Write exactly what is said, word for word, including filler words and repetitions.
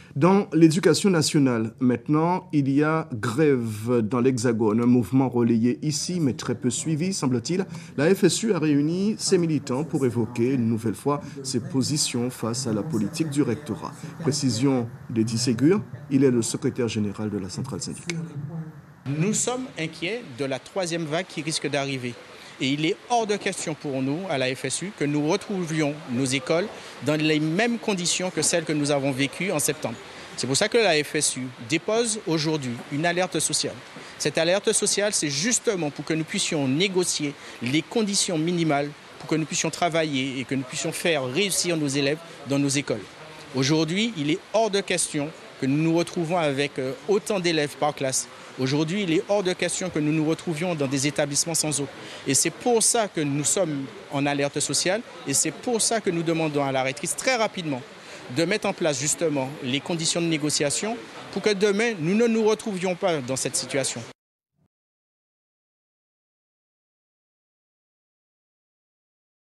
Dans l'éducation nationale, maintenant, il y a grève dans l'Hexagone, un mouvement relayé ici, mais très peu suivi, semble-t-il. La F S U a réuni ses militants pour évoquer une nouvelle fois ses positions face à la politique du rectorat. Précision d'Eddie Ségur, il est le secrétaire général de la centrale syndicale. Nous sommes inquiets de la troisième vague qui risque d'arriver. Et il est hors de question pour nous, à la F S U, que nous retrouvions nos écoles dans les mêmes conditions que celles que nous avons vécues en septembre. C'est pour ça que la F S U dépose aujourd'hui une alerte sociale. Cette alerte sociale, c'est justement pour que nous puissions négocier les conditions minimales, pour que nous puissions travailler et que nous puissions faire réussir nos élèves dans nos écoles. Aujourd'hui, il est hors de question que nous nous retrouvons avec autant d'élèves par classe. Aujourd'hui, il est hors de question que nous nous retrouvions dans des établissements sans eau. Et c'est pour ça que nous sommes en alerte sociale et c'est pour ça que nous demandons à la rectrice très rapidement de mettre en place justement les conditions de négociation pour que demain, nous ne nous retrouvions pas dans cette situation.